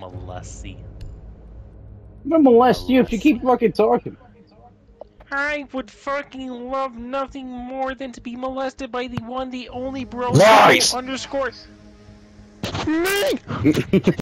molesty. I'm gonna molest you if you keep fucking talking. I would fucking love nothing more than to be molested by the one, the only bro Lies! underscore.